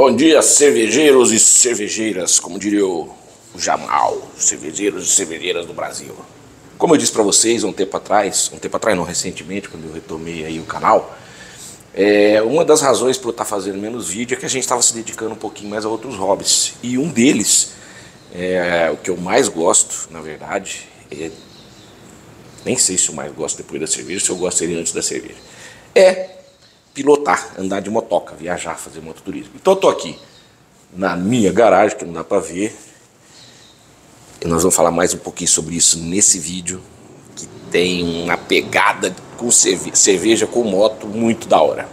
Bom dia, cervejeiros e cervejeiras, como diria o Jamal, cervejeiros e cervejeiras do Brasil. Como eu disse para vocês um tempo atrás não, recentemente, quando eu retomei aí o canal, uma das razões para eu estar fazendo menos vídeo é que a gente estava se dedicando um pouquinho mais a outros hobbies. E um deles, o que eu mais gosto, na verdade, nem sei se eu mais gosto depois da cerveja, se eu gostaria antes da cerveja, é pilotar, andar de motoca, viajar, fazer mototurismo. Então eu tô aqui na minha garagem, que não dá para ver, e nós vamos falar mais um pouquinho sobre isso nesse vídeo, que tem uma pegada com cerveja com moto muito da hora.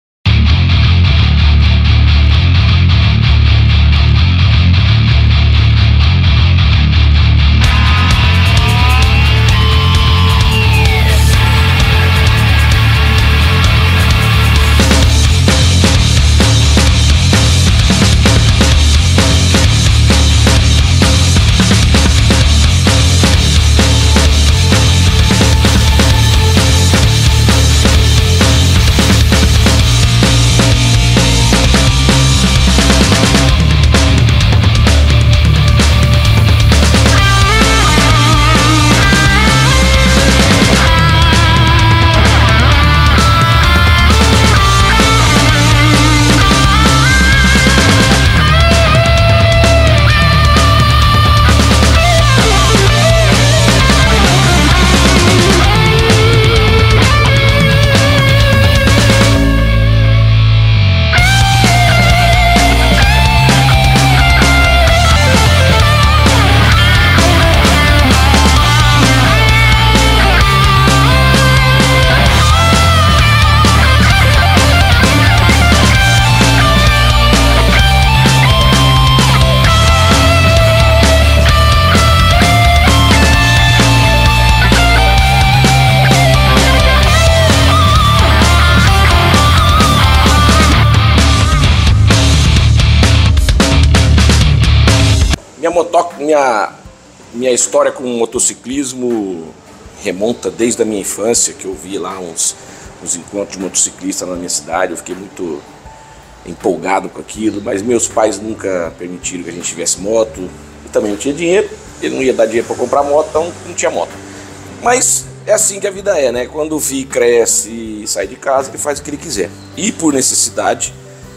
Minha história com o motociclismo remonta desde a minha infância, que eu vi lá uns encontros de motociclistas na minha cidade. Eu fiquei muito empolgado com aquilo, mas meus pais nunca permitiram que a gente tivesse moto. Eu também não tinha dinheiro, ele não ia dar dinheiro para comprar moto, então não tinha moto. Mas é assim que a vida é, né? Quando o filho cresce e sai de casa, ele faz o que ele quiser. E por necessidade,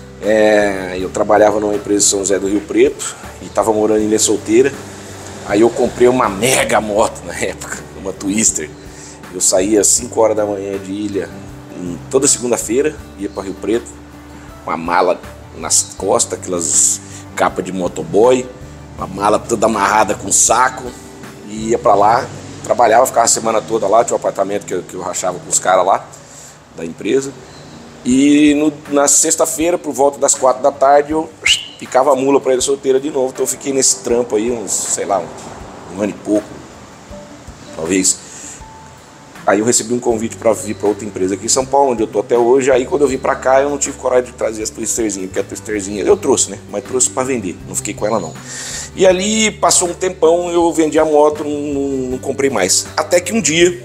eu trabalhava numa empresa em São José do Rio Preto e estava morando em Ilha Solteira. Aí eu comprei uma mega moto na época, uma Twister. Eu saía às 5 horas da manhã de Ilha, toda segunda-feira, ia para Rio Preto, uma mala nas costas, aquelas capas de motoboy, uma mala toda amarrada com saco, e ia para lá, trabalhava, ficava a semana toda lá, tinha um apartamento que eu rachava com os caras lá, da empresa. E na sexta-feira, por volta das 4 da tarde, eu picava a mula para Ilha Solteira de novo. Então eu fiquei nesse trampo aí uns, sei lá, um ano e pouco, talvez. Aí eu recebi um convite para vir para outra empresa aqui em São Paulo, onde eu tô até hoje. Aí quando eu vim para cá, eu não tive coragem de trazer as Twisterzinhas, porque a Twisterzinha eu trouxe, né? Mas trouxe para vender, não fiquei com ela não. E ali passou um tempão, eu vendi a moto, não comprei mais. Até que um dia,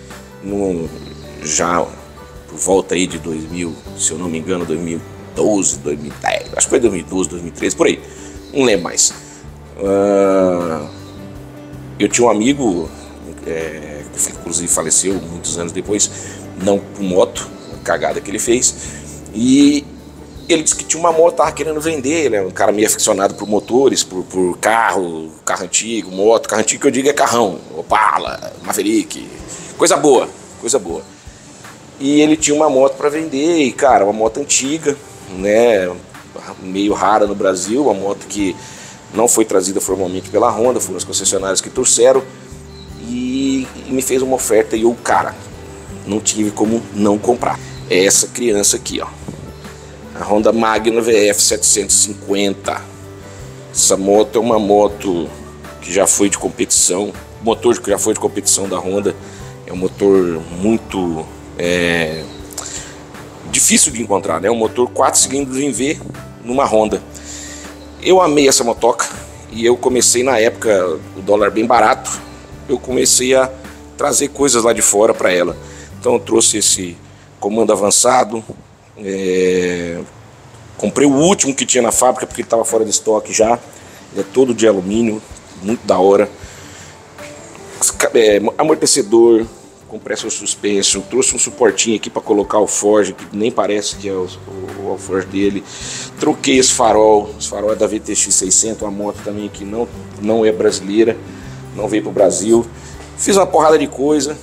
já por volta aí de 2000, se eu não me engano, 2012, 2010, acho que foi 2012, 2013, por aí, não lembro mais. Eu tinha um amigo, que inclusive faleceu muitos anos depois, não por moto, uma cagada que ele fez, e ele disse que tinha uma moto, tava querendo vender. Ele é um cara meio aficionado por motores, por carro antigo, moto. Carro antigo que eu digo é carrão, Opala, Maverick, coisa boa, coisa boa. E ele tinha uma moto para vender, e cara, uma moto antiga, né, meio rara no Brasil, uma moto que não foi trazida formalmente pela Honda, foram as concessionárias que trouxeram, e me fez uma oferta e eu, cara, não tive como não comprar. É essa criança aqui, ó, a Honda Magno VF 750. Essa moto é uma moto que já foi de competição, motor que já foi de competição da Honda, é um motor muito difícil de encontrar, né? Um motor 4 cilindros em V numa Honda. Eu amei essa motoca e eu comecei na época, o dólar bem barato, eu comecei a trazer coisas lá de fora para ela. Então eu trouxe esse comando avançado, Comprei o último que tinha na fábrica porque ele estava fora de estoque já. Ele é todo de alumínio, muito da hora. Amortecedor, compressor suspension, trouxe um suportinho aqui para colocar o Forge, que nem parece que é o Forge dele. Troquei esse farol é da VTX 600, uma moto também que não é brasileira, não veio pro Brasil. Fiz uma porrada de coisa.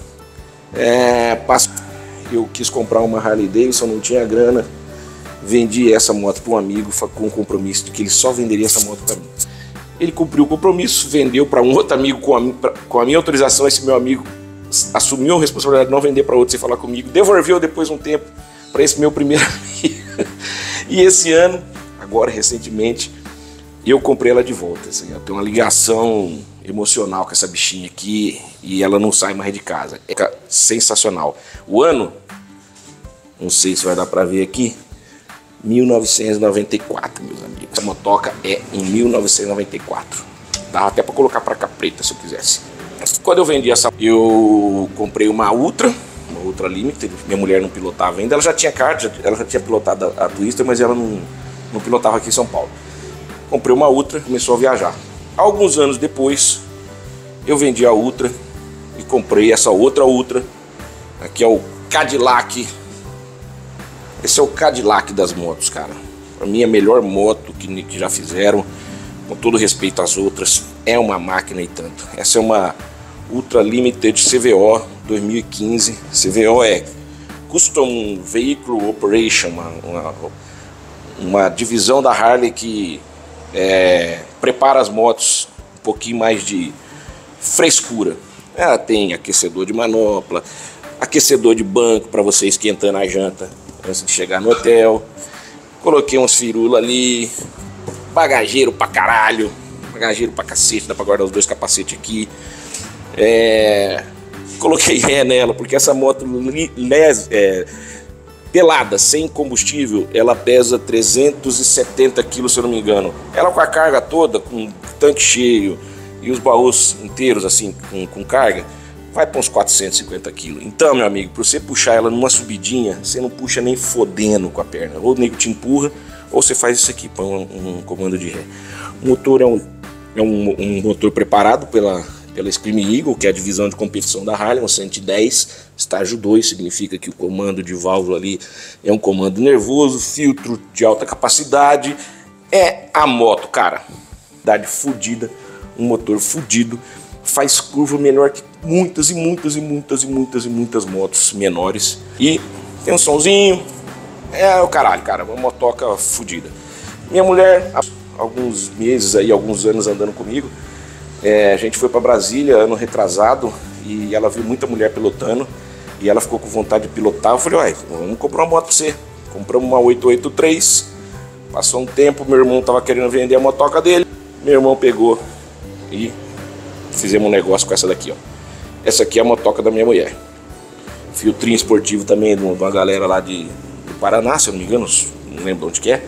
Eu quis comprar uma Harley Davidson, não tinha grana. Vendi essa moto para um amigo com o compromisso de que ele só venderia essa moto para mim. Ele cumpriu o compromisso, vendeu para um outro amigo com a minha autorização. Esse meu amigo assumiu a responsabilidade de não vender para outro sem falar comigo. Devolveu depois um tempo para esse meu primeiro amigo. E esse ano, agora recentemente, eu comprei ela de volta. Assim, eu tenho uma ligação emocional com essa bichinha aqui e ela não sai mais de casa. É sensacional. O ano, não sei se vai dar para ver aqui, 1994, meus amigos. Essa motoca é em 1994. Dava até para colocar para cá preta se eu quisesse. Quando eu vendi essa, eu comprei uma Ultra Limited. Minha mulher não pilotava ainda. Ela já tinha carta, ela já tinha pilotado a Twister, mas ela não pilotava aqui em São Paulo. Comprei uma Ultra, começou a viajar. Alguns anos depois, eu vendi a Ultra e comprei essa outra Ultra. Aqui é o Cadillac. Esse é o Cadillac das motos, cara. Pra mim, a melhor moto que já fizeram, com todo respeito às outras, é uma máquina e tanto. Essa é uma Ultra Limited CVO 2015. CVO é Custom Vehicle Operation, uma divisão da Harley que prepara as motos um pouquinho mais de frescura. Ela tem aquecedor de manopla, aquecedor de banco para você esquentando a janta antes de chegar no hotel. Coloquei uns firula ali, bagageiro pra caralho, bagageiro pra cacete, dá pra guardar os dois capacetes aqui. Coloquei ré nela, porque essa moto pelada, sem combustível, ela pesa 370 kg, se eu não me engano. Ela com a carga toda, com o tanque cheio e os baús inteiros assim, com carga, vai para uns 450 kg. Então, meu amigo, para você puxar ela numa subidinha, você não puxa nem fodendo com a perna. Ou o nego te empurra, ou você faz isso aqui, põe um comando de ré. O motor é um motor preparado pela Scream Eagle, que é a divisão de competição da Harley, um 110, estágio 2, significa que o comando de válvula ali é um comando nervoso, filtro de alta capacidade. É a moto, cara. Idade fodida, um motor fodido, faz curva melhor que muitas motos menores. E tem um somzinho, é o caralho, cara, uma motoca fodida. Minha mulher, há alguns meses aí, alguns anos andando comigo, a gente foi para Brasília ano retrasado e ela viu muita mulher pilotando e ela ficou com vontade de pilotar. Eu falei, uai, vamos comprar uma moto pra você. Compramos uma 883, passou um tempo, meu irmão tava querendo vender a motoca dele, meu irmão pegou e fizemos um negócio com essa daqui, ó. Essa aqui é a motoca da minha mulher. Filtrinho esportivo também de uma galera lá do Paraná, se eu não me engano, não lembro onde que é.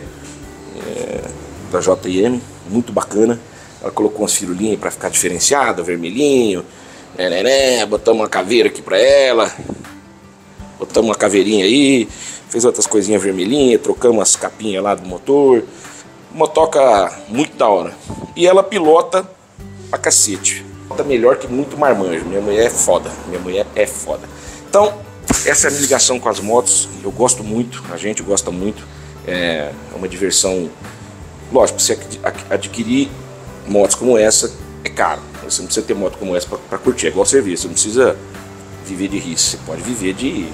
Da JM, muito bacana. Ela colocou umas firulinhas para ficar diferenciada, vermelhinho. Botamos uma caveira aqui pra ela. Botamos uma caveirinha aí. Fez outras coisinhas vermelhinhas. Trocamos as capinhas lá do motor. Motoca muito da hora. E ela pilota pra cacete. Pilota melhor que muito marmanjo. Minha mulher é foda. Minha mulher é foda. Então, essa é a minha ligação com as motos. Eu gosto muito. A gente gosta muito. É uma diversão. Lógico, você adquirir motos como essa é caro. Você não precisa ter moto como essa para curtir. É igual serviço. Você não precisa viver de risco. Você pode viver de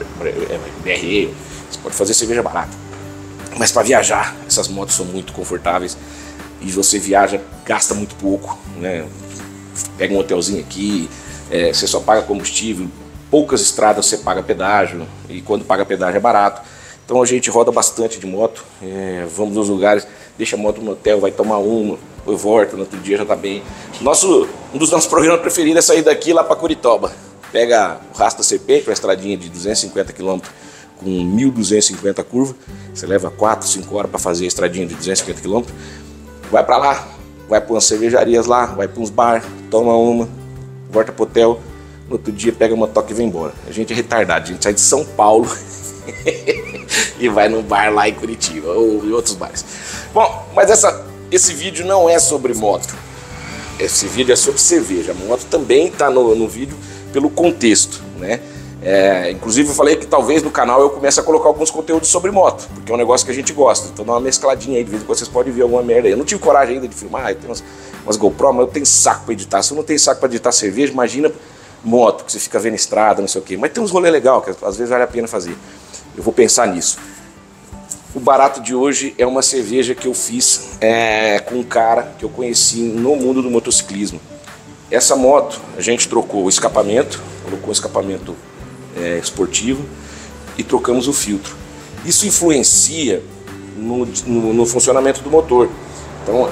BR. Você pode fazer cerveja barata. Mas para viajar, essas motos são muito confortáveis. E você viaja, gasta muito pouco, né? Pega um hotelzinho aqui, você só paga combustível. Poucas estradas você paga pedágio. E quando paga pedágio é barato. Então a gente roda bastante de moto. Vamos nos lugares, deixa a moto no hotel, vai tomar uma, depois volta, no outro dia já tá bem. Um dos nossos programas preferidos é sair daqui lá para Curitiba. Pega o Rastro da Serpente, uma estradinha de 250 km com 1.250 curvas. Você leva 4, 5 horas para fazer a estradinha de 250 km. Vai para lá, vai para umas cervejarias lá, vai para uns bar, toma uma, volta pro hotel. No outro dia pega uma motoca e vem embora. A gente é retardado, a gente sai de São Paulo e vai num bar lá em Curitiba ou em outros bares. Bom, mas esse vídeo não é sobre moto. Esse vídeo é sobre cerveja. A moto também está no vídeo pelo contexto, né? Inclusive eu falei que talvez no canal eu comece a colocar alguns conteúdos sobre moto, porque é um negócio que a gente gosta. Então dá uma mescladinha aí, de vez em quando vocês podem ver alguma merda aí. Eu não tive coragem ainda de filmar, eu tenho umas GoPro, mas eu tenho saco para editar. Se eu não tenho saco para editar cerveja, imagina moto, que você fica vendo estrada, não sei o quê. Mas tem uns rolês legais que às vezes vale a pena fazer. Eu vou pensar nisso. O barato de hoje é uma cerveja que eu fiz com um cara que eu conheci no mundo do motociclismo. Essa moto, a gente trocou o escapamento, colocou um escapamento esportivo e trocamos o filtro. Isso influencia no funcionamento do motor. Então,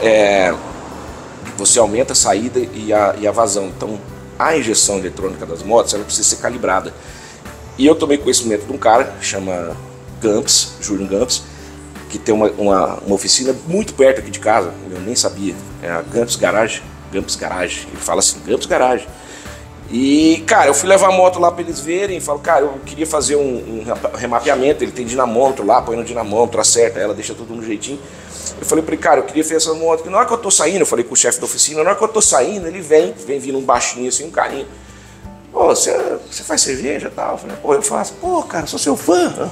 você aumenta a saída e a vazão. Então, a injeção eletrônica das motos, ela precisa ser calibrada. E eu tomei conhecimento de um cara que chama Gamps, Júlio Gamps, que tem uma oficina muito perto aqui de casa, eu nem sabia, é a Gamps Garage, ele fala assim, Gamps Garage. E, cara, eu fui levar a moto lá pra eles verem, falo, cara, eu queria fazer um remapeamento, ele tem dinamômetro lá, põe no dinamômetro, acerta ela, deixa tudo no jeitinho. Eu falei pra ele, cara, eu queria fazer essa moto, que na hora que eu tô saindo, eu falei com o chefe da oficina, na hora que eu tô saindo, ele vem vindo um baixinho assim, um carinho. Pô, você faz cerveja e tal? Eu falei, pô, eu faço, pô, cara, sou seu fã,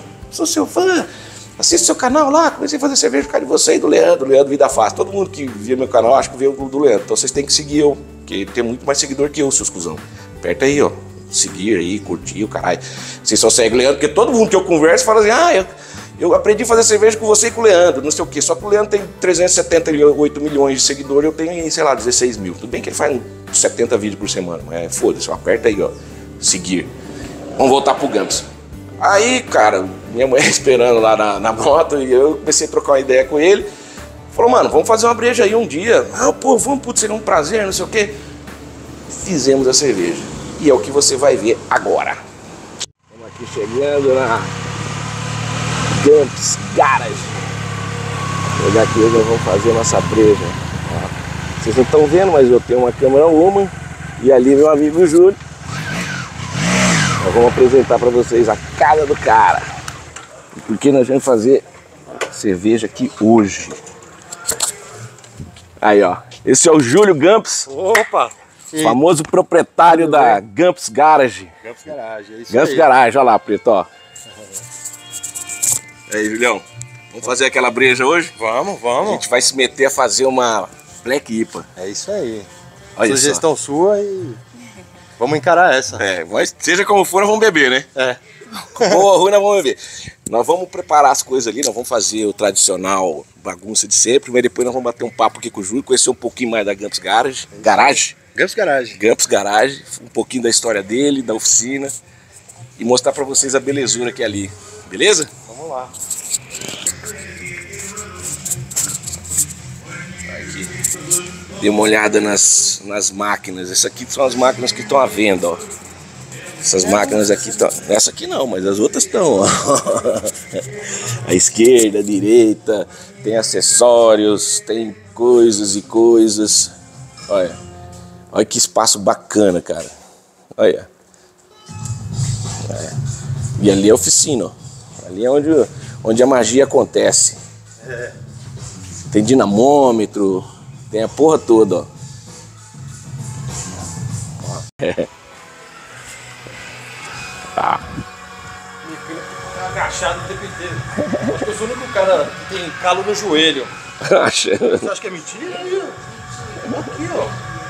assiste seu canal lá, comecei a fazer cerveja por causa de você e do Leandro Vida Fácil. Todo mundo que via meu canal, acho que veio do Leandro, então vocês têm que seguir eu, porque tem muito mais seguidor que eu, seus cuzão. Aperta aí, ó, seguir aí, curtir o caralho. Vocês só seguem o Leandro, porque todo mundo que eu converso fala assim, eu aprendi a fazer cerveja com você e com o Leandro, não sei o quê. Só que o Leandro tem 378 milhões de seguidores, eu tenho, sei lá, 16 mil. Tudo bem que ele faz 70 vídeos por semana, mas foda-se, aperta aí, ó, seguir. Vamos voltar pro Gamps. Aí, cara, minha mulher esperando lá na moto e eu comecei a trocar uma ideia com ele. Falou, mano, vamos fazer uma breja aí um dia. Pô, vamos, putz, seria um prazer, não sei o quê. Fizemos a cerveja. E é o que você vai ver agora. Estamos aqui chegando na Gamps Garage. Vou pegar aqui, nós vamos fazer nossa breja. Vocês não estão vendo, mas eu tenho uma câmera Woman. E ali meu amigo Júlio. Nós vamos apresentar para vocês a casa do cara. E por que nós vamos fazer cerveja aqui hoje. Aí, ó. Esse é o Júlio Gamps. Opa! Famoso proprietário da Gamps Garage. Gamps Garage, é isso Gamps aí. Garage, olha lá, Preto, ó. Aí, Julião. Vamos fazer aquela breja hoje? Vamos. A gente vai se meter a fazer uma Black IPA. É isso aí. Olha sugestão sua e vamos encarar essa. Mas seja como for, nós vamos beber, né? Boa ou ruim, nós vamos beber. Nós vamos preparar as coisas ali, nós vamos fazer o tradicional bagunça de sempre, mas depois nós vamos bater um papo aqui com o Júlio, conhecer um pouquinho mais da Gamps Garage. Gamps Garage, um pouquinho da história dele, da oficina e mostrar pra vocês a belezura que é ali. Beleza? Vamos lá. Aqui. Dê uma olhada nas máquinas. Essas aqui são as máquinas que estão à venda, ó. Essas máquinas aqui estão... Essa aqui não, mas as outras estão, ó. A esquerda, a direita, tem acessórios, tem coisas e coisas. Olha. Olha que espaço bacana, cara. Olha. E ali é a oficina, ó. Ali é onde a magia acontece. Tem dinamômetro, tem a porra toda, ó. Tá. Agachado o tempo inteiro. Acho que eu sou o único cara que tem calo no joelho. Você acha que é mentira? Aqui, ó.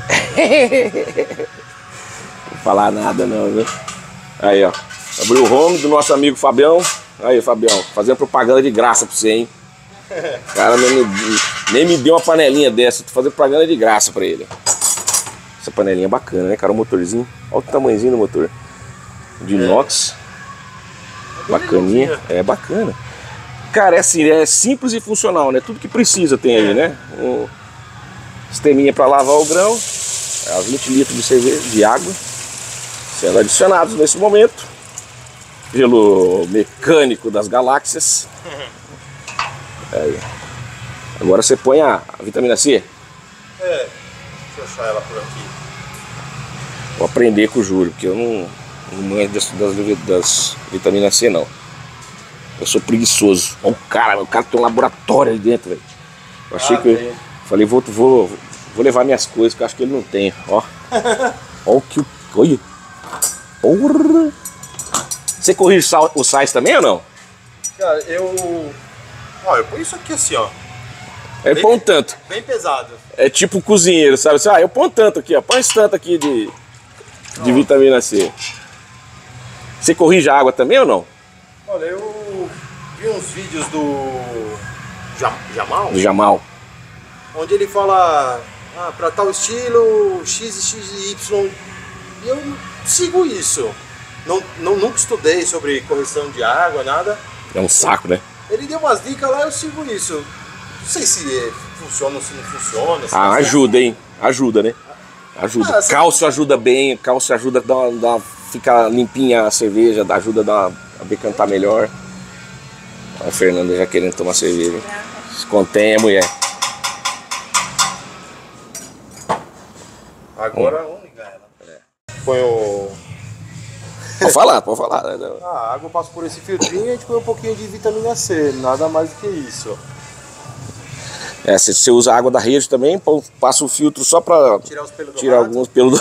Não vou falar nada não, viu? Aí, ó. Abriu o home do nosso amigo Fabião. Aí, Fabião, fazendo propaganda de graça pra você, hein? O cara nem me deu uma panelinha dessa. Tô fazendo propaganda de graça pra ele. Essa panelinha é bacana, né, cara? O motorzinho. Olha o tamanhozinho do motor. De inox. Bacaninha. É bacana. Cara, é assim, é simples e funcional, né? Tudo que precisa tem aí, né? Um sisteminha pra lavar o grão. 20 litros de cerveja, de água. Sendo adicionados nesse momento pelo mecânico das galáxias. Aí. Agora você põe a vitamina C. Deixa eu achar ela por aqui. Vou aprender com o Júlio, porque eu não manjo das vitaminas C não. Eu sou preguiçoso. Olha o cara tem um laboratório ali dentro, velho. Eu achei que eu falei, vou levar minhas coisas, que eu acho que ele não tem, ó. Olha o que... Olha. Porra. Você corrige os sais também ou não? Cara, eu ponho isso aqui assim, ó. Ele põe um tanto. Bem pesado. É tipo cozinheiro, sabe? Eu ponho tanto aqui, ó. Põe esse tanto aqui de vitamina C. Você corrige a água também ou não? Olha, eu vi uns vídeos do Jamal. Do Jamal. Onde ele fala, pra tal estilo, X, X e Y. E eu sigo isso. Nunca estudei sobre correção de água, nada. É um saco, né? Ele deu umas dicas lá, eu sigo isso. Não sei se funciona ou se não funciona. Se ajuda, hein? Ajuda, né? Ajuda. Cálcio ajuda bem, cálcio ajuda a ficar limpinha a cerveja, ajuda a decantar melhor. A Fernanda já querendo tomar cerveja. Se contém a mulher. Agora vamos ligar ela. Põe o... Pode falar. A água passa por esse filtrinho e a gente põe um pouquinho de vitamina C, nada mais do que isso. Se você usa a água da rede também, passa o filtro só pra tirar alguns pelos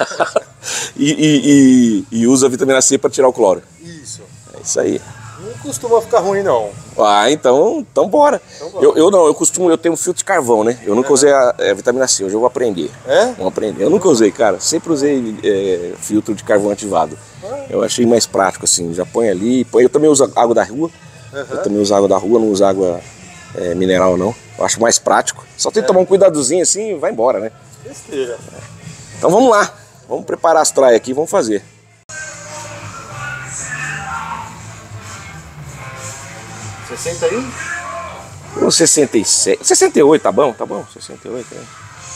e usa a vitamina C pra tirar o cloro. Isso. É isso aí. Não costuma ficar ruim, não. Então bora. Eu tenho um filtro de carvão, né? Eu nunca usei a vitamina C, hoje eu vou aprender. Vou aprender. Eu nunca usei, cara. Sempre usei filtro de carvão ativado. Eu achei mais prático, assim. Já põe ali. Eu também uso água da rua. Eu também uso água da rua, não uso água mineral, não. Eu acho mais prático. Só tem que tomar um cuidadozinho assim e vai embora, né? Besteira. Então vamos lá. Vamos preparar as traias aqui e vamos fazer. Um 67. 68, tá bom? 68, né?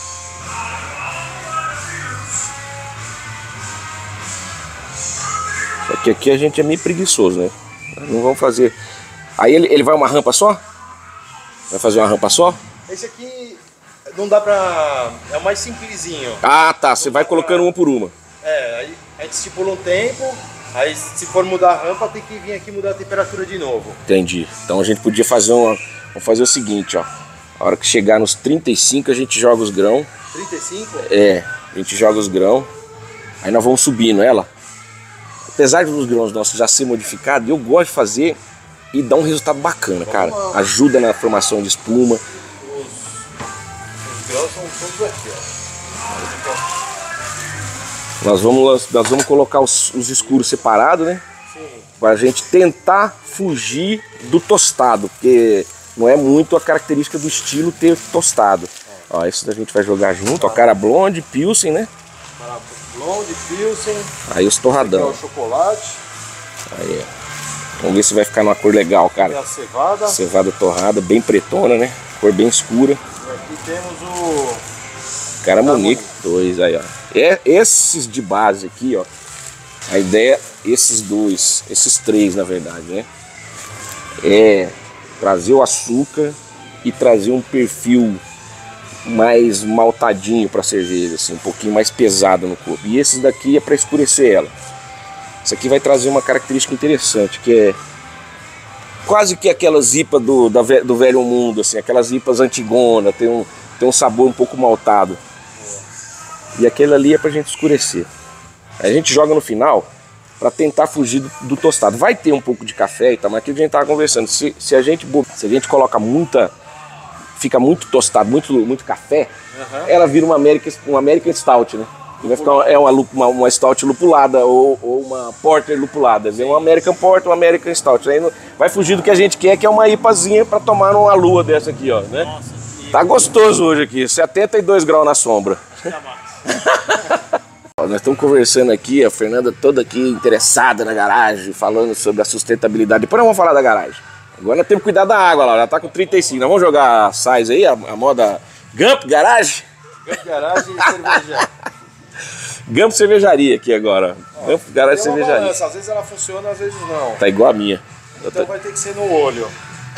Só que aqui a gente é meio preguiçoso, né? Não vamos fazer. Aí ele vai uma rampa só? Vai fazer uma rampa só? Esse aqui não dá pra... É o mais simplesinho. Tá. Você vai colocando uma por uma. Aí a gente estipula um tempo. Aí se for mudar a rampa, tem que vir aqui mudar a temperatura de novo. Entendi. Então a gente podia fazer Vamos fazer o seguinte, ó. A hora que chegar nos 35 a gente joga os grãos. 35? A gente joga os grãos. Aí nós vamos subindo ela. Apesar dos grãos nossos já ser modificados, eu gosto de fazer e dá um resultado bacana, cara. Ajuda na formação de espuma. Os grãos são todos aqui, ó. Nós vamos colocar os escuros separados, né? Sim. Pra gente tentar fugir do tostado, porque não é muito a característica do estilo ter tostado. Ó, isso a gente vai jogar junto, ó, cara blonde, pilsen, né? Cara blonde, pilsen. Aí os torradão. Aqui é o chocolate. Aí, vamos ver se vai ficar numa cor legal, cara. E a cevada. Cevada torrada, bem pretona, né? Cor bem escura. E aqui temos o... Caramunique 2, aí, ó. Esses de base aqui, ó. A ideia, esses três, na verdade, né? É trazer o açúcar e trazer um perfil mais maltadinho para cerveja, assim, um pouquinho mais pesado no corpo. E esses daqui é para escurecer ela. Isso aqui vai trazer uma característica interessante, que é quase que aquelas IPA do velho mundo, assim, aquelas IPAs antigona, tem um sabor um pouco maltado. E aquele ali é pra gente escurecer. A gente joga no final para tentar fugir do tostado. Vai ter um pouco de café e tal, mas aquilo que a gente tava conversando. Se a gente coloca fica muito tostado, muito café, ela vira uma American Stout, né? E vai ficar uma Stout lupulada ou uma Porter lupulada. Vem uma American Porter, uma American Stout. Aí vai fugir do que a gente quer, que é uma IPAzinha para tomar numa lua dessa aqui, ó, né? Nossa, tá gostoso hoje aqui, 72 graus na sombra. Nós estamos conversando aqui, a Fernanda toda aqui interessada na garagem, falando sobre a sustentabilidade. Depois nós vamos falar da garagem. Agora nós temos que cuidar da água lá, já tá com 35. Nós vamos jogar sais aí, a moda Gump Garage? Gump Garage e cerveja. Gump Cervejaria aqui agora. Gump Garage Cervejaria. Balança. Às vezes ela funciona, às vezes não. Tá igual a minha. Então vai ter que ser no olho.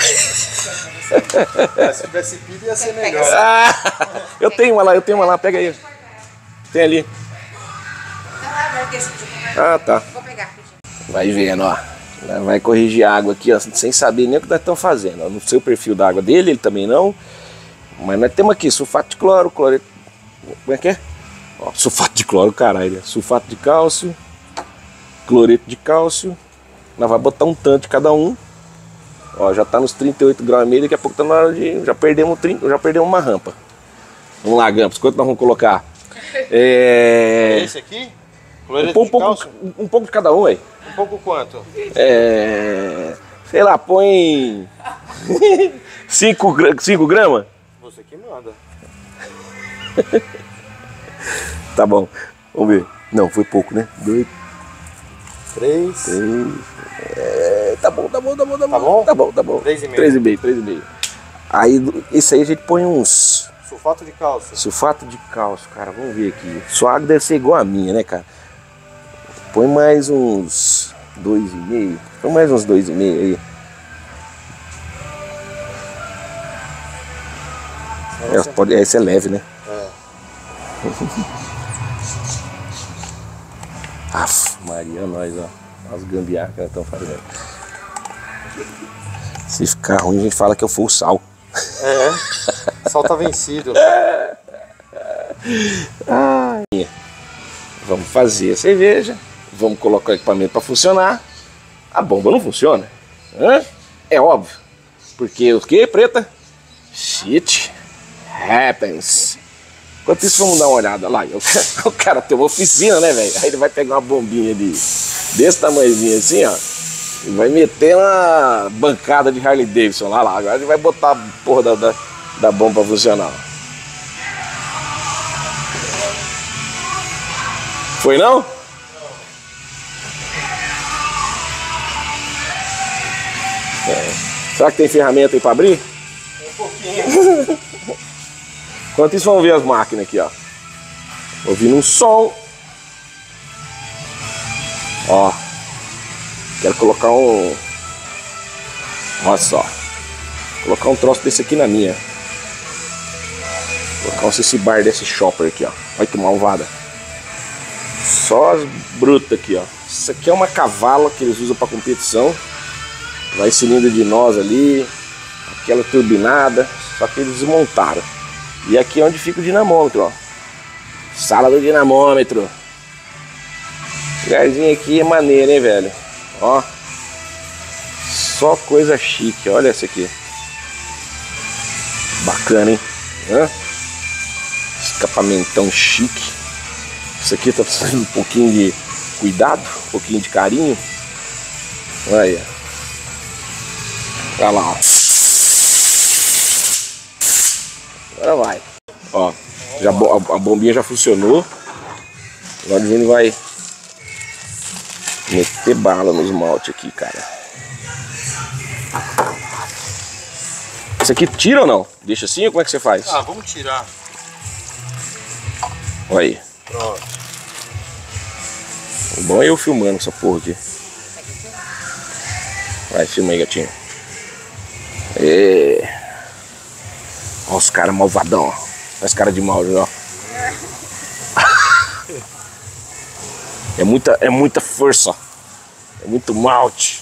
Se tivesse pilha ia ser melhor. Eu tenho uma lá, pega aí. Tem ali. Tá. Vou pegar. Vai vendo, ó. Vai corrigir a água aqui, ó, sem saber nem o que nós estamos fazendo. Eu não sei o perfil da água dele, ele também não. Mas nós temos aqui sulfato de cloro, cloreto. Como é que é? Ó, sulfato de cloro, caralho. Sulfato de cálcio, cloreto de cálcio. Nós vamos botar um tanto de cada um. Ó, já tá nos 38 graus e meio, daqui a pouco tá na hora de... Já perdemos uma rampa. Vamos lá, Gampos, quanto nós vamos colocar? Esse aqui? Um pouco de cada um, aí. Um pouco quanto? Sei lá, põe 5 gramas. Você que manda. Tá bom, vamos ver. Não, foi pouco, né? 2, 3. Tá bom. Tá bom? Tá bom. 3,5. Aí, esse aí a gente põe uns... Sulfato de cálcio. Sulfato de cálcio, cara, vamos ver aqui. Sua água deve ser igual a minha, né, cara? Põe mais uns 2,5. Põe mais uns 2,5 aí. Esse é leve, né? Aff, Maria, nós, ó. As gambiarras que nós estamos fazendo. Se ficar ruim, a gente fala que eu fui o sal. O sal tá vencido. Vamos fazer a cerveja. Vamos colocar o equipamento para funcionar. A bomba não funciona. É óbvio. Porque o que, preta? Shit happens. Enquanto isso, vamos dar uma olhada lá. O cara tem uma oficina, né, velho? Aí ele vai pegar uma bombinha desse tamanhozinho assim, ó. E vai meter na bancada de Harley Davidson lá. Agora ele vai botar a porra da bomba pra funcionar. Foi não? Será que tem ferramenta aí pra abrir? Um pouquinho. Enquanto isso, vamos ver as máquinas aqui, ó. Ouvindo um som. Ó. Quero colocar um... Olha só. Colocar um troço desse aqui na minha. Colocar um CC bar desse shopper aqui, ó. Olha que malvada. Só as brutas aqui, ó. Isso aqui é uma cavala que eles usam para competição. Vai cilindro de nós ali. Aquela turbinada. Só que eles desmontaram. E aqui é onde fica o dinamômetro, ó. Sala do dinamômetro. Lugarzinho aqui é maneiro, hein, velho. Ó. Só coisa chique. Olha essa aqui. Bacana, hein? Escapamentão chique. Isso aqui tá precisando de um pouquinho de cuidado, um pouquinho de carinho. Olha aí. Olha lá, ó. Agora vai. Ó, já, a bombinha já funcionou. Agora o Júnior vai meter bala no esmalte aqui, cara. Isso aqui tira ou não? Deixa assim ou como é que você faz? Vamos tirar. Olha aí. Pronto. O bom é eu filmando essa porra aqui. Vai, filma aí, gatinho. Olha os caras malvadão, ó. Olha os caras de mal, ó. É muita força. É muito malte.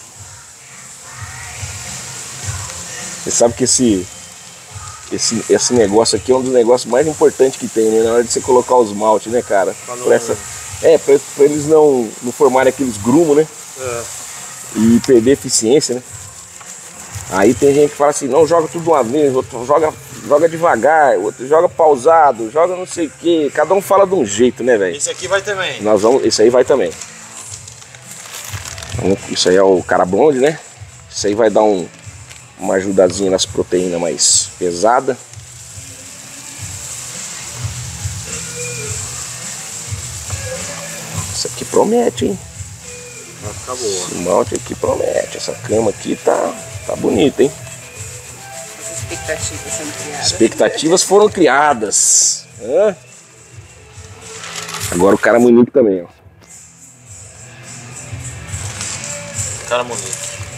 Você sabe que esse negócio aqui é um dos negócios mais importantes que tem, né? Na hora de você colocar os maltes, né, cara? Pra eles não formarem aqueles grumos, né? E perder eficiência, né? Aí tem gente que fala assim, não joga tudo de uma vez, outro joga devagar, outro joga pausado, joga não sei o que. Cada um fala de um jeito, né, velho? Esse aqui vai também. Esse aí vai também. Isso aí é o cara blonde, né? Isso aí vai dar uma ajudazinha nas proteínas mais pesadas. Isso aqui promete, hein? Vai ficar boa. Esse malte aqui promete. Essa cama aqui tá bonita, hein? As expectativas sendo criadas. Expectativas foram criadas. Agora o cara Monique também, ó. Cara Monique.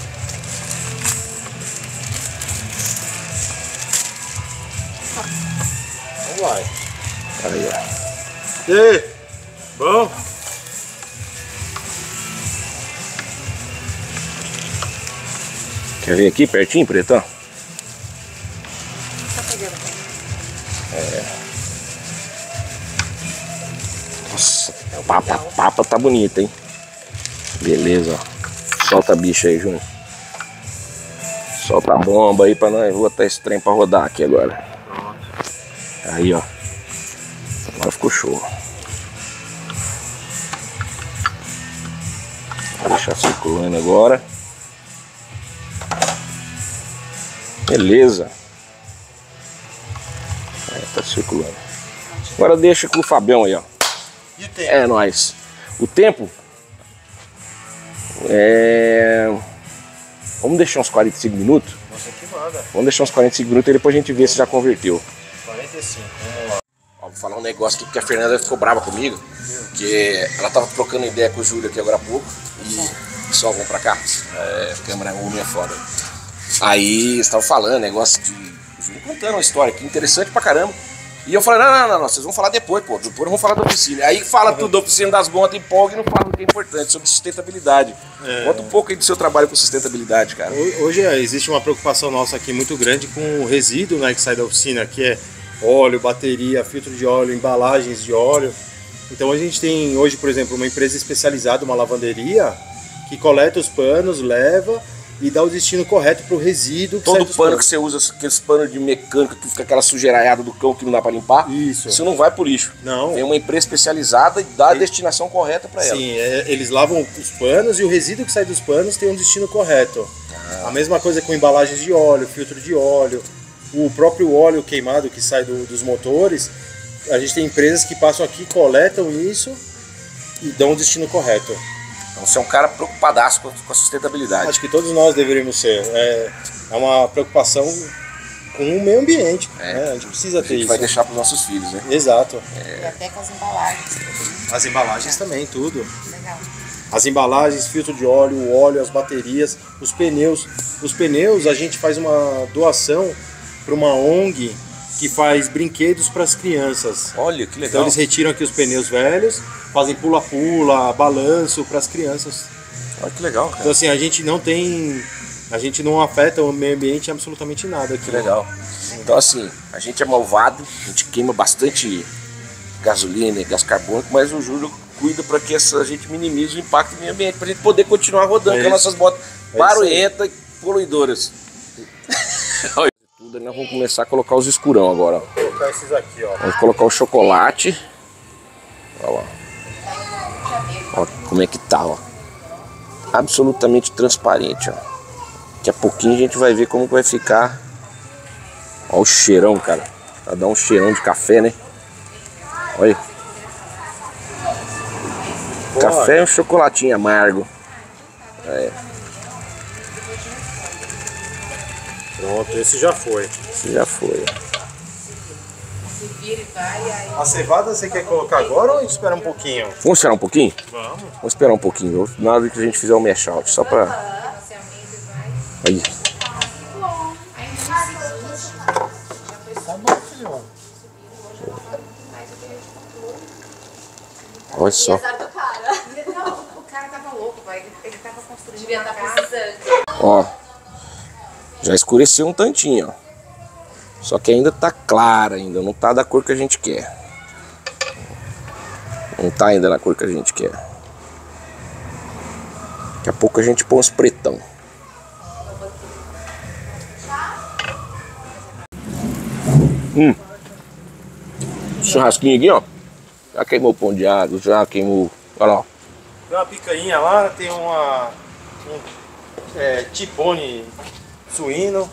Vamos lá. Aí, ó. E aí? Bom? Quer ver aqui pertinho, Pretão? Nossa, a papa tá bonita, hein? Beleza, ó. Solta a bicha aí, Júnior. Solta a bomba aí pra nós. Vou botar esse trem pra rodar aqui agora. Aí, ó. Agora ficou show. Vou deixar circulando agora. Beleza. Tá circulando. Agora deixa com o Fabião aí, ó. E o tempo? É nóis. O tempo? Vamos deixar uns 45 minutos? Nossa, que manda. Vamos deixar uns 45 minutos e depois a gente vê se já converteu. 45, vamos lá. Ó, vou falar um negócio aqui porque a Fernanda ficou brava comigo. Porque ela tava trocando ideia com o Júlio aqui agora há pouco. E só vamos pra cá. Câmera é foda. Aí estava falando negócio de Júlio contando uma história aqui interessante pra caramba. E eu falei, não, vocês vão falar depois, pô. Depois vamos falar da oficina. Aí fala tudo da oficina das botas, empolga e não fala o que é importante, sobre sustentabilidade. Conta um pouco aí do seu trabalho com sustentabilidade, cara. Hoje existe uma preocupação nossa aqui muito grande com o resíduo, né, que sai da oficina, que é óleo, bateria, filtro de óleo, embalagens de óleo. Então a gente tem hoje, por exemplo, uma empresa especializada, uma lavanderia, que coleta os panos, leva e dá o destino correto para o resíduo. Todo pano que você usa, aqueles panos de mecânica que fica aquela sujeiraiada do cão que não dá para limpar, isso não vai pro lixo. Não. Tem uma empresa especializada e dá a destinação correta para ela. Sim, eles lavam os panos e o resíduo que sai dos panos tem um destino correto. A mesma coisa com embalagens de óleo, filtro de óleo, o próprio óleo queimado que sai dos motores. A gente tem empresas que passam aqui, coletam isso e dão o destino correto. Então você é um cara preocupadaço com a sustentabilidade. Acho que todos nós deveríamos ser. É uma preocupação com o meio ambiente. Né? A gente precisa ter isso. A gente vai deixar para os nossos filhos, né? Exato. E até com as embalagens. As embalagens também, tudo. Legal. As embalagens, filtro de óleo, o óleo, as baterias, os pneus. Os pneus a gente faz uma doação para uma ONG que faz brinquedos para as crianças. Olha, que legal. Então eles retiram aqui os pneus velhos, fazem pula-pula, balanço para as crianças. Olha que legal, cara. Então assim, a gente não afeta o meio ambiente em absolutamente nada aqui. Que legal. Então assim, a gente é malvado, a gente queima bastante gasolina e gás carbônico, mas o Júlio cuida para que a gente minimize o impacto do meio ambiente, para a gente poder continuar rodando com as nossas motos barulhentas e poluidoras. Olha. Nós vamos começar a colocar os escurão agora. Vou colocar esses aqui, ó. Vamos colocar o chocolate. Olha lá. Olha como é que tá, ó. Absolutamente transparente, ó. Daqui a pouquinho a gente vai ver como vai ficar. Olha o cheirão, cara. Vai dar um cheirão de café, né? Olha. Boa. Café e um chocolatinho amargo. Pronto, esse já foi. Esse já foi. A cevada você quer colocar agora ou a gente espera um pouquinho? Vamos esperar um pouquinho? Vamos. Vamos esperar um pouquinho. Na hora que a gente fizer o mash out, só pra... Aí. Olha só. O cara tava louco, ele tava construindo. Devia estar precisando. Ó. Já escureceu um tantinho, ó. Só que ainda tá clara, ainda não tá da cor que a gente quer. Não tá ainda na cor que a gente quer. Daqui a pouco a gente põe os pretão. Churrasquinho aqui, ó. Já queimou o pão de alho, já queimou. Olha lá. Tem uma picanha lá, tem tipone suíno.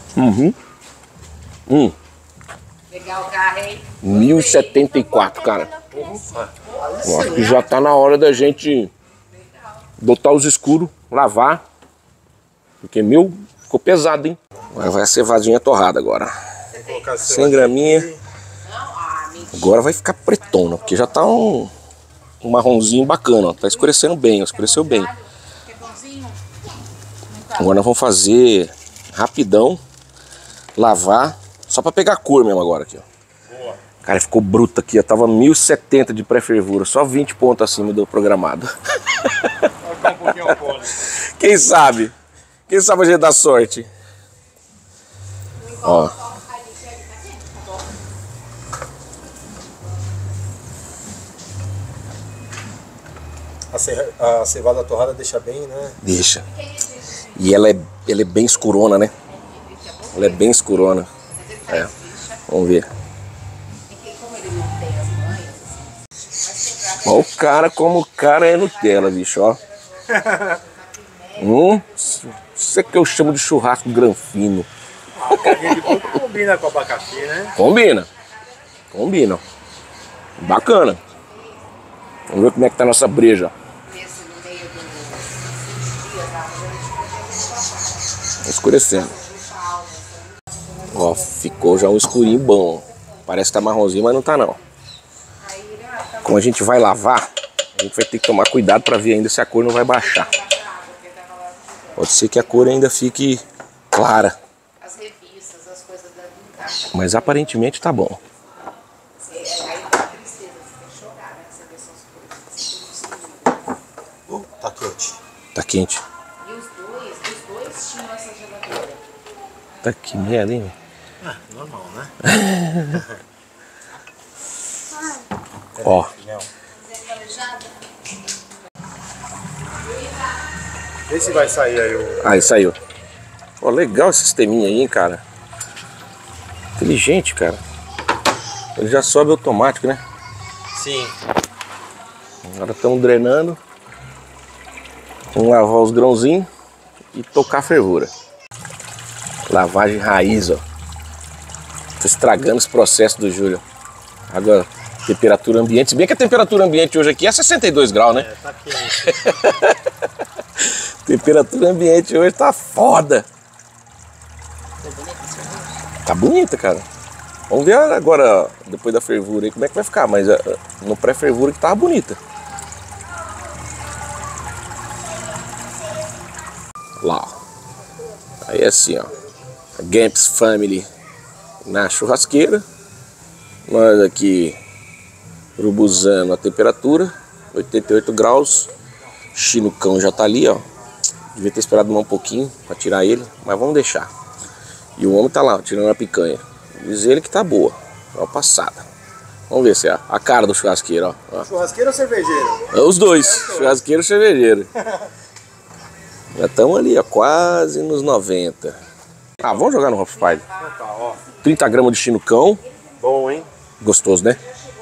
Legal o carro, hein? 1074, cara. Eu acho que já tá na hora da gente botar os escuros, lavar. Porque ficou pesado, hein? Vai a cevadinha torrada agora. 100 graminha. Agora vai ficar pretona, porque já tá um marronzinho bacana, ó. Tá escurecendo bem, escureceu bem. Agora nós vamos fazer rapidão, lavar, só pra pegar a cor mesmo agora aqui, ó. Boa. Cara, ficou bruto aqui, ó. Tava 1070 de pré-fervura, só 20 pontos acima do programado. Vai ficar um pouquinho ao pole. Quem sabe? Quem sabe a gente dá sorte. Ó. A cevada torrada deixa bem, né? Deixa. E ela é bem escurona, né? Ela é bem escurona. É. Vamos ver. Ó o cara, como o cara é Nutella, bicho, ó. Isso é que eu chamo de churrasco granfino. A carne de porco combina com abacaxi, né? Combina. Combina. Bacana. Vamos ver como é que tá a nossa breja. Escurecendo. Ó, ficou já um escurinho bom. Parece que tá marronzinho, mas não tá não. Como a gente vai lavar, a gente vai ter que tomar cuidado para ver ainda se a cor não vai baixar. Pode ser que a cor ainda fique clara. As revistas, as coisas da Mas aparentemente tá bom. Aí dá tristeza, você tem que chorar, né? Você vê essas coisas. Tá quente. Tá quente. E os dois tinham essa geladeira. Tá que merda, hein? Ah, normal, né? Ó. Vê se vai sair aí o... Aí saiu. Ó, legal esse sisteminha aí, hein, cara. Inteligente, cara. Ele já sobe automático, né? Sim. Agora estamos drenando. Vamos lavar os grãozinhos e tocar a fervura. Lavagem raiz, ó. Tô estragando esse processo do Júlio. Água, temperatura ambiente. Se bem que a temperatura ambiente hoje aqui é 62 graus, né? É, tá quente. Temperatura ambiente hoje tá foda. Tá bonita, cara. Vamos ver agora, depois da fervura aí, como é que vai ficar. Mas no pré-fervura que tava bonita. Lá, ó. Aí assim, ó. A Gamps Family na churrasqueira. Nós aqui urubuzando a temperatura. 88 graus. Chinucão já tá ali, ó. Devia ter esperado um pouquinho pra tirar ele, mas vamos deixar. E o homem tá lá, tirando a picanha. Diz ele que tá boa. Dá uma passada. Vamos ver se é a cara do churrasqueiro, ó. Churrasqueiro ou cervejeiro? Os dois, churrasqueiro e cervejeiro. Já estamos ali, ó, quase nos 90. Ah, vamos jogar no Hop Spider. Tá, ó. 30 gramas de chinucão. Bom, hein? Gostoso, né?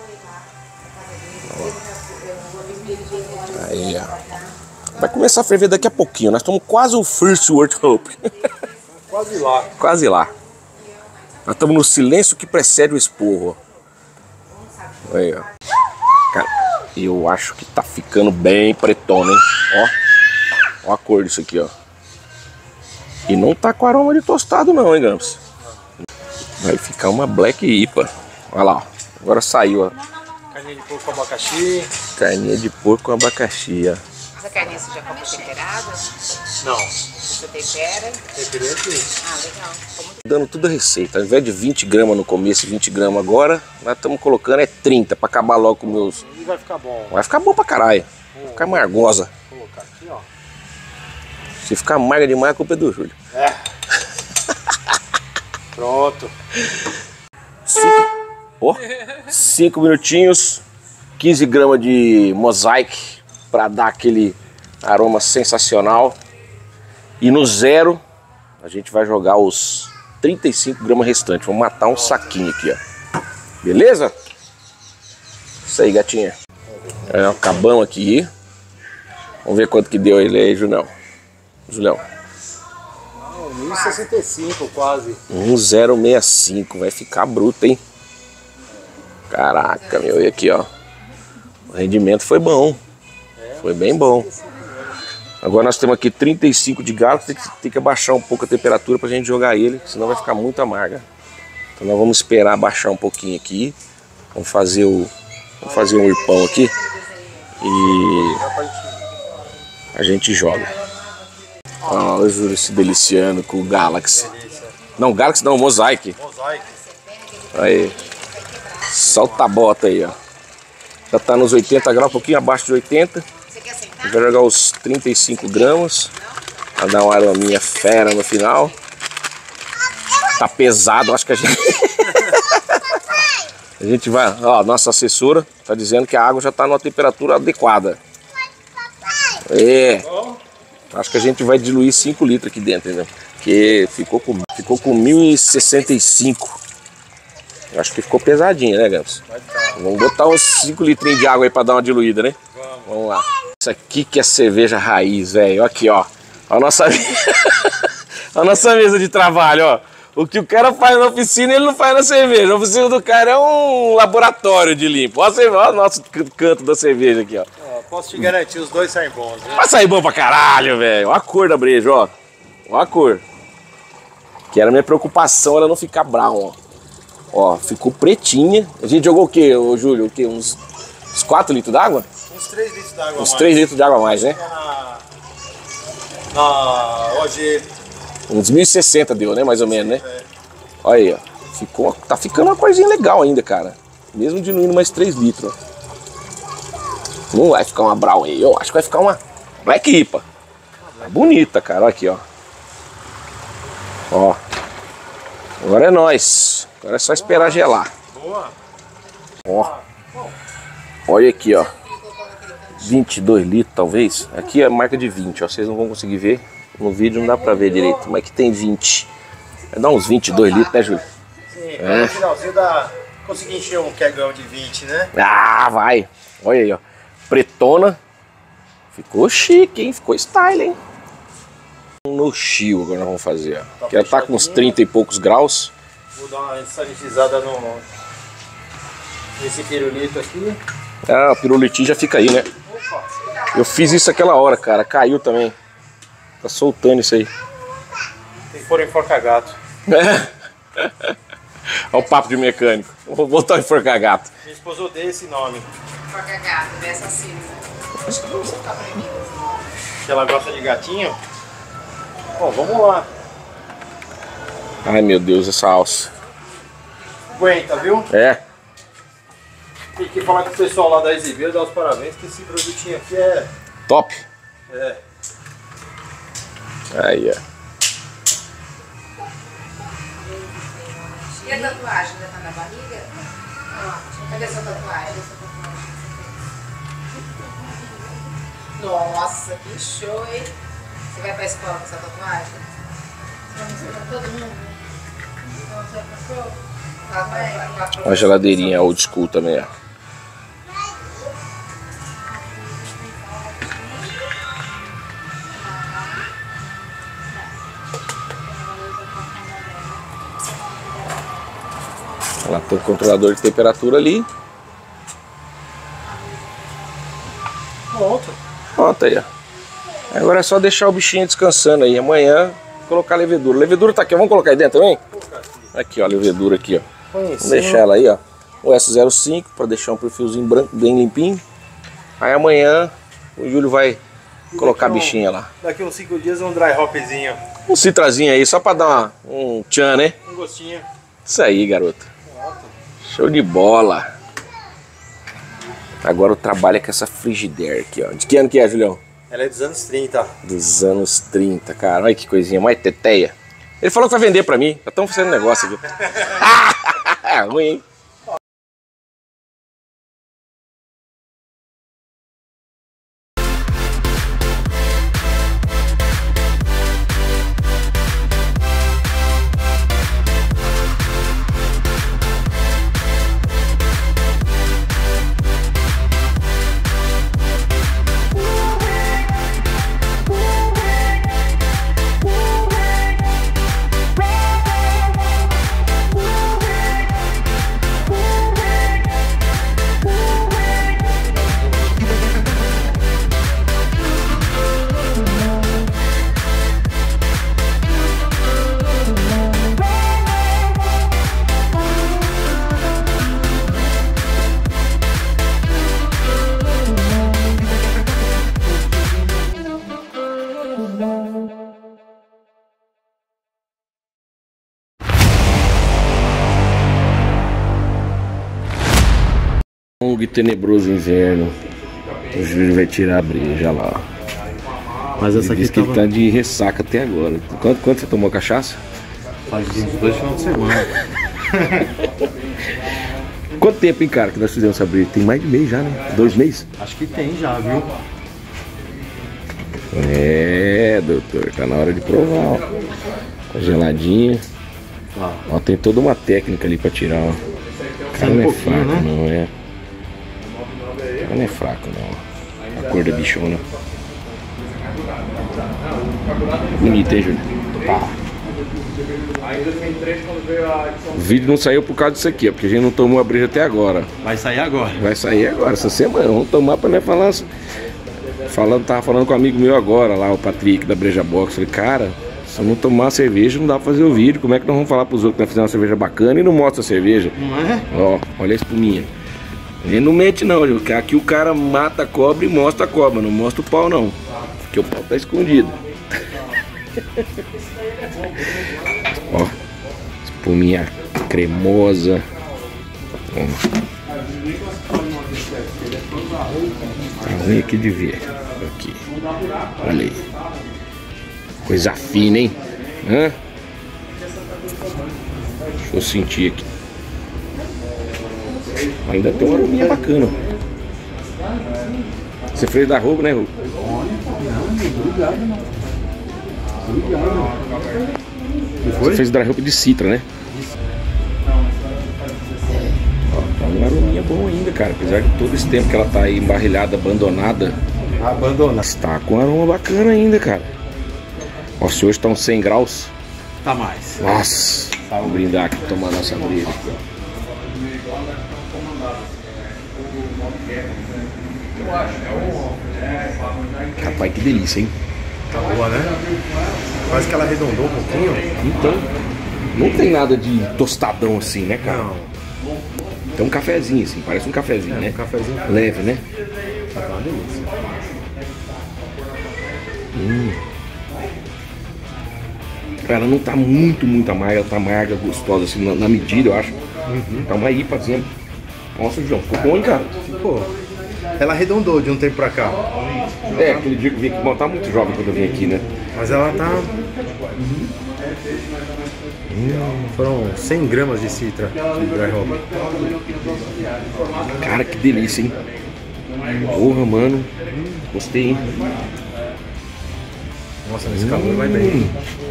Aí, ó. Vai começar a ferver daqui a pouquinho. Nós estamos quase o First World Hope. Quase lá. Quase lá. Nós estamos no silêncio que precede o esporro. Aí, ó. Cara, eu acho que tá ficando bem pretona, hein? Ó. Ó a cor disso aqui, ó. E não tá com aroma de tostado não, hein, Gramps? Vai ficar uma Black IPA. Olha lá, ó. Agora saiu, ó. Carninha de porco com abacaxi. Carninha de porco com abacaxi, ó. Essa carninha você já compra temperada? Não. Você tempera? Temperei aqui. Ah, legal. Ficou muito Dando tudo a receita. Ao invés de 20 gramas no começo e 20 gramas agora, nós estamos colocando 30 pra acabar logo com meus... E vai ficar bom. Vai ficar bom pra caralho. Vai ficar amargosa. Vou colocar aqui, ó. Se ficar amarga demais, a culpa é do Júlio. É. Pronto. 5 minutinhos, 15 gramas de mosaic para dar aquele aroma sensacional. E no zero, a gente vai jogar os 35 gramas restantes. Vamos matar um saquinho aqui, ó. Beleza? Isso aí, gatinha. É, acabamos aqui. Vamos ver quanto que deu ele aí, Julião. 1,65 quase. 1065, vai ficar bruto, hein? Caraca, meu, e aqui, ó. O rendimento foi bom. Foi bem bom. Agora nós temos aqui 35 de galo, tem que abaixar um pouco a temperatura pra gente jogar ele, senão vai ficar muito amarga. Então nós vamos esperar abaixar um pouquinho aqui. Vamos fazer um urpão aqui. E a gente joga. Ó, o Júlio se deliciando com o Galaxy. Não, Galaxy não, Mosaic. Mosaic. Aí. Solta a bota aí, ó. Já tá nos 80 graus, um pouquinho abaixo de 80. Você quer A sentar? gente vai jogar os 35 gramas. Pra dar uma arominha fera no final. tá pesado, acho que a gente... A gente vai... Ó, nossa assessora tá dizendo que a água já tá numa temperatura adequada. É. Acho que a gente vai diluir 5 litros aqui dentro, entendeu? Porque ficou com 1065. Acho que ficou pesadinho, né, Gams? Vamos botar uns 5 litrinhos de água aí pra dar uma diluída, né? Vamos lá. Isso aqui que é cerveja raiz, velho. Aqui, ó. A nossa... a nossa mesa de trabalho, ó. O que o cara faz na oficina, ele não faz na cerveja. A oficina do cara é um laboratório de limpo. Olha o nosso canto da cerveja aqui, ó. Posso te garantir, os dois saem bons, né? Vai sair bom pra caralho, velho. Olha a cor da breja, ó. Olha a cor. Que era a minha preocupação, ela não ficar brown, ó. Ó, ficou pretinha. A gente jogou o quê, ô Júlio? O quê? Uns 4 litros d'água? Uns 3 litros d'água a mais. Uns 3 litros de água a mais, né? Na OG. Uns 1060 deu, né? Mais ou menos, né? É. Olha aí, ó. Tá ficando uma coisinha legal ainda, cara. Mesmo diminuindo mais 3 litros, ó. Não vai ficar uma brown aí. Eu acho que vai ficar uma Black IPA. Tá bonita, cara. Olha aqui, ó. Ó. Agora é nóis. Agora é só esperar gelar. Boa. Ó. Olha aqui, ó. 22 litros, talvez. Aqui é a marca de 20, ó. Vocês não vão conseguir ver. No vídeo não dá pra ver direito. Mas aqui tem 20. Vai dar uns 22 litros, né, Júlio? Sim, no finalzinho dá... Consegui encher um kegão de 20, né? Ah, vai. Olha aí, ó. Pretona. Ficou chique, hein? Ficou style, hein? No chio agora nós vamos fazer, ó. Tá, que ela tá com uns 30 e poucos graus. Vou dar uma sanitizada nesse pirulito aqui. Ah, o pirulitinho já fica aí, né? Opa. Eu fiz isso aquela hora, cara. Caiu também. Tá soltando isso aí. Tem que pôr em enforca-gato. É. Olha o papo de mecânico. Vou botar o enforca-gato. Minha esposa odeia esse nome. Enforca-gato, é assassino. Acho que não tá proibido esse nome. Que ela gosta de gatinho? Bom, vamos lá. Ai, meu Deus, essa alça. Aguenta, viu? É. Tem que falar com o pessoal lá da Exibir, dar os parabéns, que esse produtinho aqui é... Top. É. Aí, ó. E a tatuagem ainda tá na barriga? Cadê essa tatuagem? Nossa, que show, hein? Você vai pra escola com essa tatuagem? Vai mostrar pra todo mundo? Vai mostrar pra show? Uma geladeirinha old school também, ó. Lá tem o controlador de temperatura ali. Pronto. Pronto aí, ó. Agora é só deixar o bichinho descansando aí. Amanhã colocar a levedura. A levedura tá aqui, vamos colocar aí dentro também? Aqui, ó, a levedura aqui, ó. Vamos deixar ela aí, ó. O S05 para deixar um perfilzinho branco bem limpinho. Aí amanhã o Júlio vai colocar a bichinha lá. Daqui uns 5 dias um dry hopzinho. Um citrazinho aí, só para dar um tchan, né? Um gostinho. Isso aí, garoto. Show de bola. Agora o trabalho é com essa Frigidaire aqui, ó. De que ano que é, Julião? Ela é dos anos 30. Dos anos 30, cara. Olha que coisinha, mais teteia. Ele falou que vai vender pra mim. Já estamos fazendo negócio aqui. É ruim, hein? Longo e tenebroso inverno. O Júlio vai tirar a breja lá. Mas essa ele aqui diz que ele tá de ressaca até agora. Quanto você tomou cachaça? Faz uns 2 finais de semana. Quanto tempo, hein, cara, que nós fizemos essa breja? Tem mais de mês já, né? 2 meses? Acho que tem já, viu? É, doutor, tá na hora de provar, ó. Tá geladinha. Ó, tem toda uma técnica ali pra tirar, ó. O cara não é fraco, né? Não é. O cara não é fraco, não. A cor da bichona. Bonita, hein, Júlio? Tá. O vídeo não saiu por causa disso aqui, ó, porque a gente não tomou a breja até agora. Vai sair agora. Vai sair agora, essa semana. Vamos tomar pra nós falar. Tava falando com um amigo meu agora, lá, o Patrick, da Breja Box. Falei, cara, se eu não tomar cerveja, não dá pra fazer o vídeo. Como é que nós vamos falar pros outros que nós fizemos uma cerveja bacana e não mostra a cerveja? Não é? Ó, olha a espuminha. Ele não mente não, Gil. Aqui o cara mata a cobra e mostra a cobra, não mostra o pau não. Porque o pau tá escondido. Ó, espuminha cremosa. Tá ruim aqui de ver. Aqui. Olha aí. Coisa fina, hein? Hã? Deixa eu sentir aqui. Ainda tem uma arominha bacana. Você fez da Rogo, né, Rogo? Você fez da roupa de citra, né? Ó, tá uma arominha boa ainda, cara. Apesar de todo esse tempo que ela tá aí embarrilhada, abandonada. Está com um aroma bacana ainda, cara. Ó, se hoje tá uns 100 graus. Tá mais. Nossa, vamos brindar aqui, tomar nossa breja. Rapaz, que delícia, hein? Tá boa, né? Quase que ela arredondou um pouquinho. Então, não tem nada de tostadão assim, né, cara? Não. Tem um cafezinho assim, parece um cafezinho, né? Um cafezinho leve, né? Tá uma delícia. Ela não tá muito amarga, ela tá amarga, gostosa assim, na medida, eu acho. Tá uma IPAzinha. Nossa, João, ficou bom, hein, cara? Ficou. Ela arredondou de um tempo pra cá. É, aquele dia que eu vim aqui, bom, tá muito jovem quando eu vim aqui, né? Mas ela tá... Foram 100 gramas de citra de dry hop. Cara, que delícia, hein? Porra, mano. Gostei, hein? Nossa, nesse calor vai bem.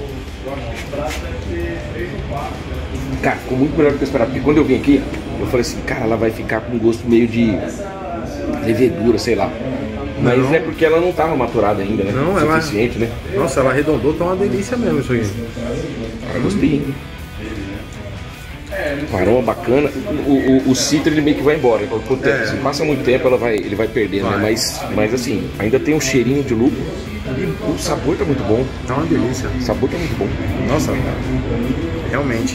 Cara, ficou muito melhor do que eu esperava. Porque quando eu vim aqui, eu falei assim, cara, ela vai ficar com um gosto meio de levedura, sei lá. Mas não. É porque ela não tava maturada ainda, né? Não, suficiente, né? Nossa, ela arredondou, tá uma delícia mesmo isso aqui. Eu gostei, hein? Um aroma bacana. O citra ele meio que vai embora. Se passa muito tempo ele vai perdendo, né? Mas assim, ainda tem um cheirinho de lúpulo. E o sabor tá muito bom. Tá uma delícia. O sabor tá muito bom. Nossa, realmente.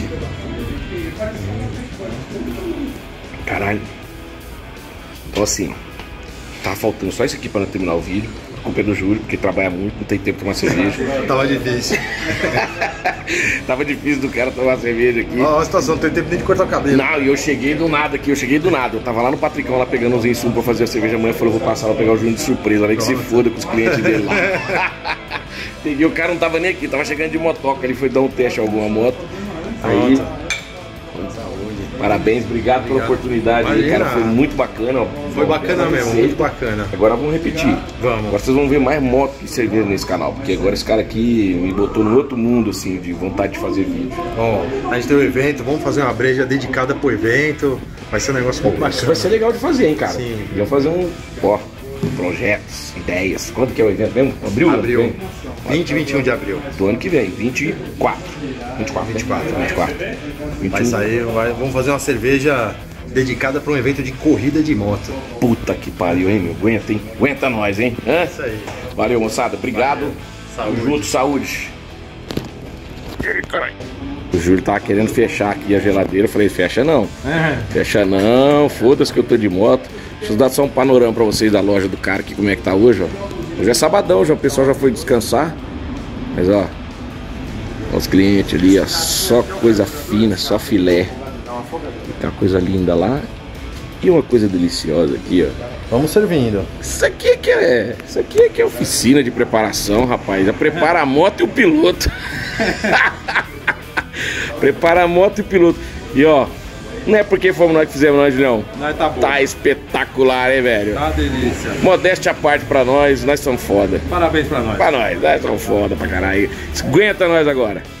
Caralho. Então assim, tá faltando só isso aqui pra não terminar o vídeo. A culpa é do Júlio, porque trabalha muito, não tem tempo de tomar cerveja. Tava difícil. Tava difícil do cara tomar cerveja aqui. Ó, a situação, não tem tempo nem de cortar o cabelo. Não, e eu cheguei do nada aqui, Eu tava lá no Patricão, lá pegando uns insumos pra fazer a cerveja. Amanhã eu falei, vou passar lá pegar o Júnior de surpresa, lá que se foda com os clientes dele lá. Peguei, o cara não tava nem aqui, tava chegando de motoca, ele foi dar um teste a alguma moto. Aí, parabéns, obrigado pela oportunidade aí, cara, foi muito bacana. Foi bacana mesmo, muito bacana. Agora vamos repetir. Vamos. Agora vocês vão ver mais moto e cerveja nesse canal, porque agora esse cara aqui me botou no outro mundo, assim, de vontade de fazer vídeo. Ó, a gente tem um evento, vamos fazer uma breja dedicada pro evento. Vai ser um negócio muito bacana. Isso vai ser legal de fazer, hein, cara? Sim. Vamos fazer projetos, ideias. Quando que é o evento mesmo? Abril? Abril. 20 e 21 de abril. Do ano que vem, 24. 24. Vai sair, vamos fazer uma cerveja dedicada para um evento de corrida de moto. Puta que pariu, hein, meu? Aguenta, hein? Aguenta nós, hein? Hã? Isso aí. Valeu, moçada. Obrigado. Valeu. Tamo junto, saúde. O Júlio tava querendo fechar aqui a geladeira. Eu falei, fecha não. Fecha não, foda-se que eu tô de moto. Deixa eu dar só um panorama pra vocês da loja do cara aqui, como é que tá hoje, ó. Hoje é sabadão, já o pessoal já foi descansar. Mas ó, os clientes ali, ó, só coisa fina, só filé. Tem uma coisa linda lá e uma coisa deliciosa aqui, ó. Vamos servindo. Isso aqui é que é oficina de preparação, rapaz. Já prepara a moto e o piloto. Prepara a moto e piloto. E ó, não é porque fomos nós que fizemos, não, Julião. Nós tá bom. Tá espetacular, hein, velho? Tá uma delícia. Modéstia à parte pra nós somos foda. Parabéns pra nós. Pra nós somos foda pra caralho. Aguenta nós agora.